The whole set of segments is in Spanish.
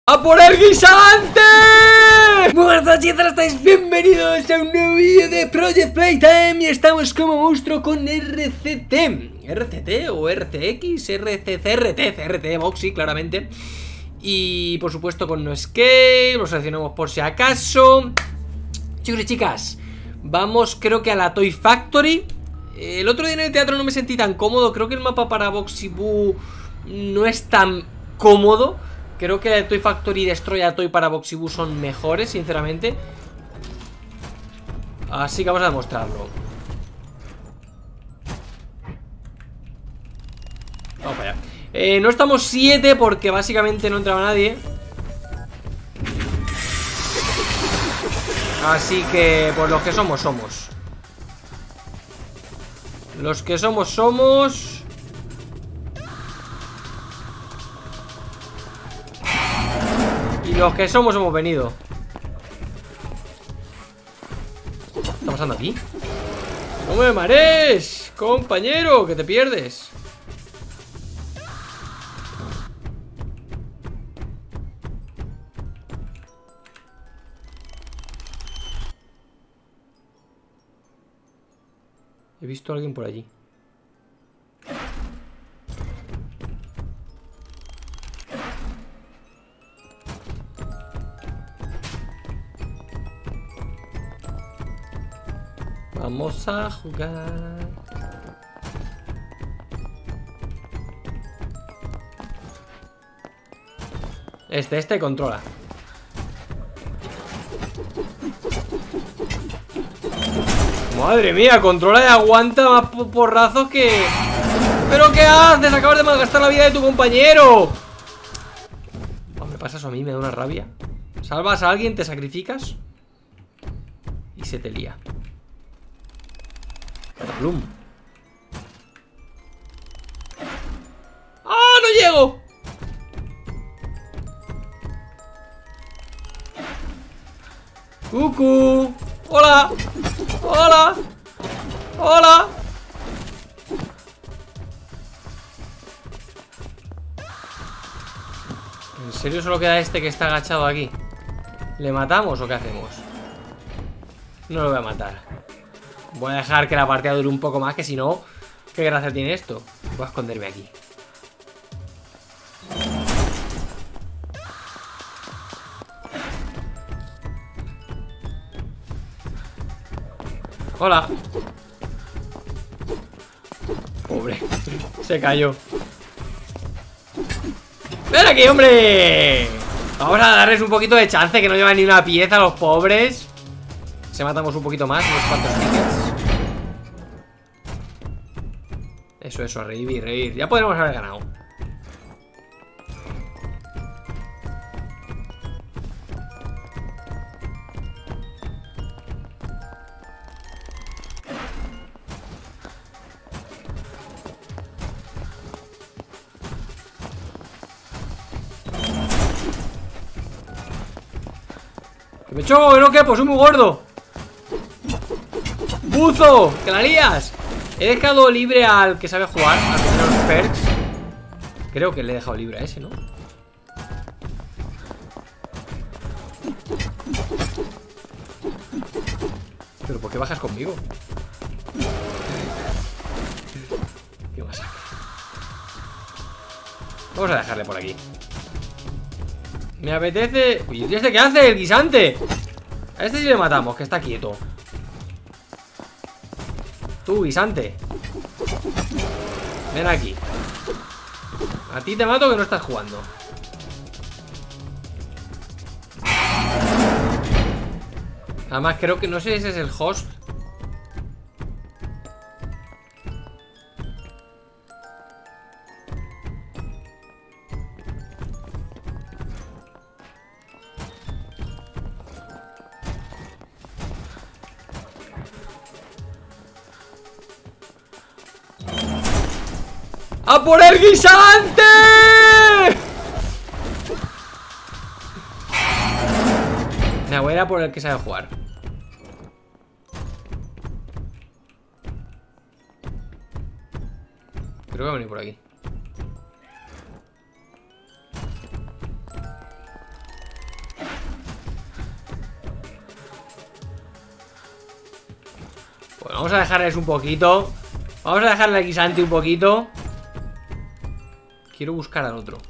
¡A por el guisante! Muy buenas noches, ¿cómo estáis? Bienvenidos a un nuevo vídeo de Project Playtime. Y estamos como monstruo con RCT. ¿RCT o RCX? CRT Boxy, claramente. Y por supuesto con No Escape. Lo seleccionamos por si acaso. Chicos y chicas, vamos creo que a la Toy Factory. El otro día en el teatro no me sentí tan cómodo. Creo que el mapa para Boxy Boo no es tan cómodo. Creo que Toy Factory y Destroy a Toy para Boxy Boo son mejores, sinceramente. Así que vamos a demostrarlo. Vamos para allá. No estamos 7 porque básicamente no entraba nadie. Así que, pues los que somos, somos. Los que somos, somos. Y los que somos, hemos venido. ¿Qué está pasando aquí? ¡No me marees, compañero! Que te pierdes. He visto a alguien por allí. Vamos a jugar. Este controla. Madre mía, controla y aguanta más porrazos que... ¿Pero qué haces? Acabas de malgastar la vida de tu compañero. Me pasa eso a mí, me da una rabia. Salvas a alguien, te sacrificas y se te lía. Plum. ¡Ah, no llego! ¡Cucú! ¡Hola! ¡Hola! ¡Hola! ¿En serio solo queda este que está agachado aquí? ¿Le matamos o qué hacemos? No lo voy a matar. Voy a dejar que la partida dure un poco más, que si no, ¿qué gracia tiene esto? Voy a esconderme aquí. Hola. Pobre, se cayó. ¡Ven aquí, hombre! Vamos a darles un poquito de chance, que no llevan ni una pieza a los pobres. Se matamos un poquito más, unos cuantos tickets. Eso, revivir. Ya podremos haber ganado. ¡Que me choco, que no quepo! ¡Soy muy gordo! ¡Buzo! ¡Que la lías! He dejado libre al que sabe jugar, al que tiene los perks. Creo que le he dejado libre a ese, ¿no? ¿Pero por qué bajas conmigo? Qué masacre. Vamos a dejarle por aquí. Me apetece... Uy, ¿y este qué hace? ¡El guisante! A este sí le matamos, que está quieto. Tú, guisante. Ven aquí. A ti te mato que no estás jugando. Además creo que no sé si ese es el host. ¡A por el guisante! Me voy a ir a por el que sabe jugar. Creo que va a venir por aquí. Bueno, vamos a dejarles un poquito. Vamos a dejarle al guisante un poquito. Quiero buscar al otro.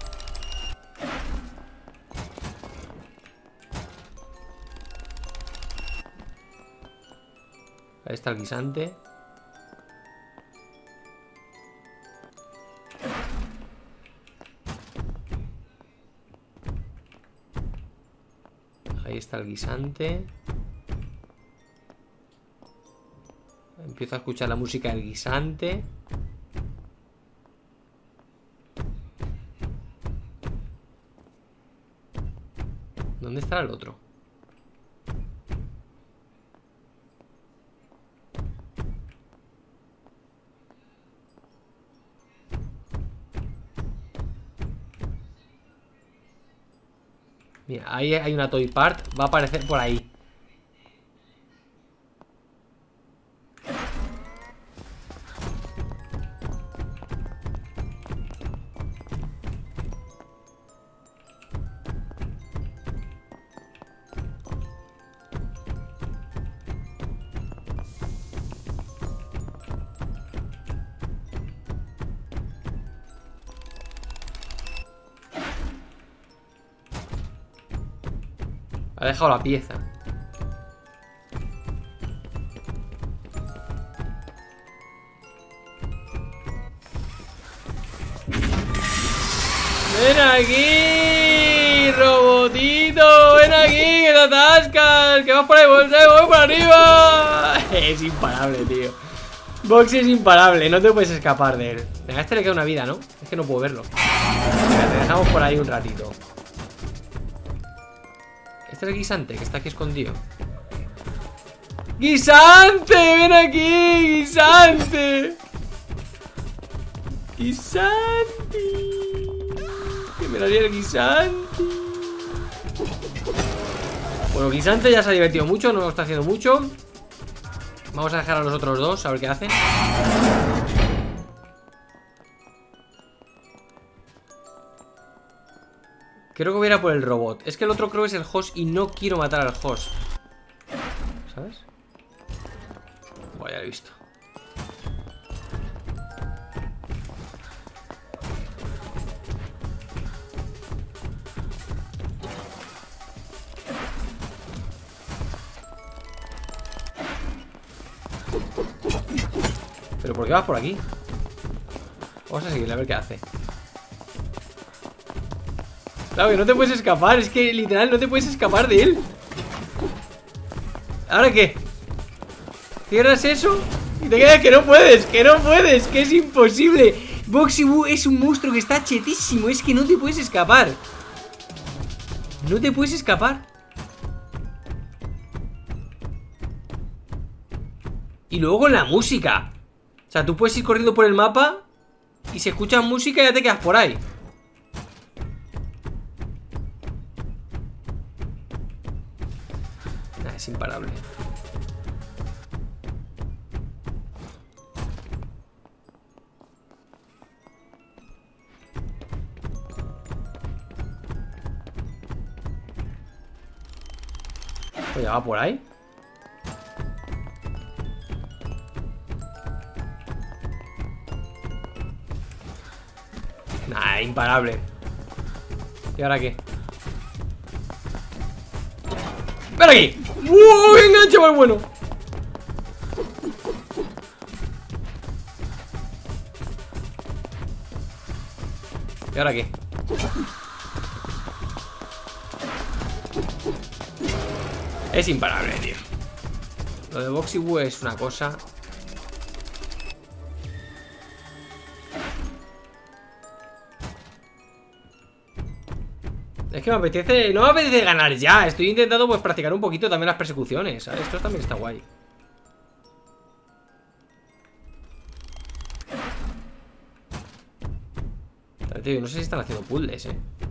Ahí está el guisante. Ahí está el guisante. Empiezo a escuchar la música del guisante. ¿Dónde estará el otro? Mira, ahí hay una toy part. Va a aparecer por ahí. Ha dejado la pieza. ¡Ven aquí! ¡Robotito! ¡Ven aquí! ¡Que te atascas! ¡Que vas por ahí! ¡Voy por arriba! Es imparable, tío. Box es imparable, no te puedes escapar de él. A este le queda una vida, ¿no? Es que no puedo verlo. Venga, te dejamos por ahí un ratito. Este es el guisante que está aquí escondido. ¡Guisante! ¡Ven aquí! ¡Guisante! ¡Guisante! Que me daría el guisante. Bueno, guisante ya se ha divertido mucho. No lo está haciendo mucho. Vamos a dejar a los otros dos a ver qué hacen. Creo que voy a ir a por el robot. Es que el otro creo que es el host y no quiero matar al host. ¿Sabes? Bueno, ya lo he visto. ¿Pero por qué vas por aquí? Vamos a seguirle a ver qué hace. Claro que no te puedes escapar. Es que literal no te puedes escapar de él. ¿Ahora qué? Cierras eso y te quedas que no puedes. Que no puedes, que es imposible. Boxy Boo es un monstruo que está chetísimo. Es que no te puedes escapar. No te puedes escapar. Y luego con la música. O sea, tú puedes ir corriendo por el mapa y si escuchas música ya te quedas por ahí. Nah, es imparable. Pues ya va por ahí. Nah, imparable. ¿Y ahora qué? ¡Ven aquí! ¡Wow! ¡Qué enganche más bueno! ¿Y ahora qué? Es imparable, tío. Lo de Boxy Boo es una cosa. Es que me apetece. No me apetece ganar ya. Estoy intentando pues practicar un poquito también las persecuciones, ¿sabes? Esto también está guay. Pero, tío, no sé si están haciendo puzzles,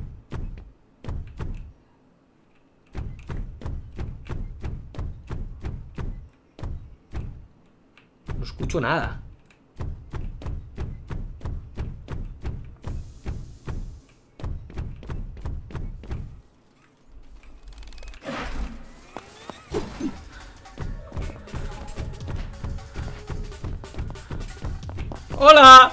No escucho nada. ¡Hola!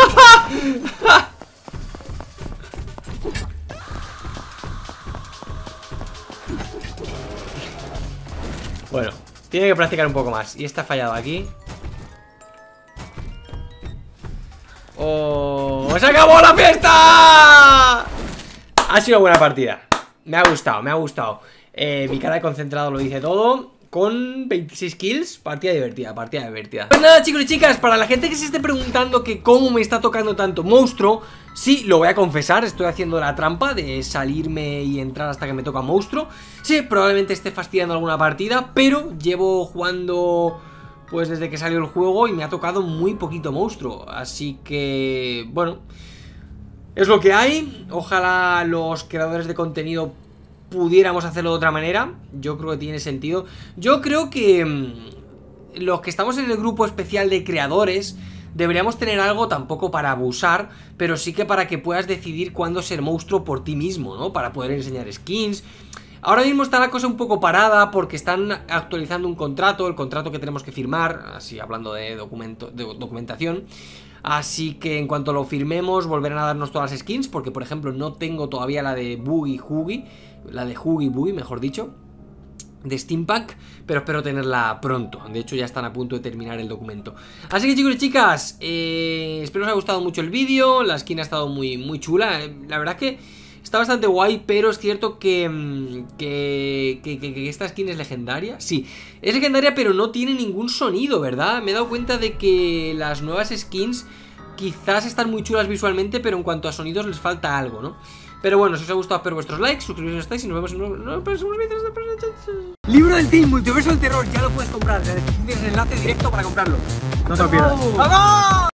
Bueno, tiene que practicar un poco más. Y está fallado aquí. ¡Oh! ¡Se acabó la fiesta! Ha sido buena partida. Me ha gustado, me ha gustado. Mi cara de concentrado lo dice todo. Con 26 kills, partida divertida, partida divertida. Pues nada, chicos y chicas, para la gente que se esté preguntando que cómo me está tocando tanto monstruo, sí, lo voy a confesar, estoy haciendo la trampa de salirme y entrar hasta que me toca monstruo. Sí, probablemente esté fastidiando alguna partida, pero llevo jugando pues desde que salió el juego y me ha tocado muy poquito monstruo. Así que, bueno, es lo que hay. Ojalá los creadores de contenido pudiéramos hacerlo de otra manera. Yo creo que tiene sentido. Yo creo que los que estamos en el grupo especial de creadores deberíamos tener algo, tampoco para abusar, pero sí que para que puedas decidir cuándo ser monstruo por ti mismo, ¿no? Para poder enseñar skins. Ahora mismo está la cosa un poco parada porque están actualizando un contrato, el contrato que tenemos que firmar, así hablando de documentación. Así que en cuanto lo firmemos volverán a darnos todas las skins, porque por ejemplo no tengo todavía la de Boogie Hoogie, la de Hoogie Boogie, mejor dicho, de Steampunk, pero espero tenerla pronto. De hecho ya están a punto de terminar el documento. Así que chicos y chicas, espero os haya gustado mucho el vídeo. La skin ha estado muy chula. La verdad que está bastante guay, pero es cierto que esta skin es legendaria. Sí, es legendaria, pero no tiene ningún sonido, ¿verdad? Me he dado cuenta de que las nuevas skins quizás están muy chulas visualmente, pero en cuanto a sonidos les falta algo, ¿no? Pero bueno, si os ha gustado, espero vuestros likes, suscribiros si estáis y nos vemos en los próximos vídeos. Libro del Team Multiverso del Terror, ya lo puedes comprar. Tienes el enlace directo para comprarlo. No te lo pierdas. ¡Vamos!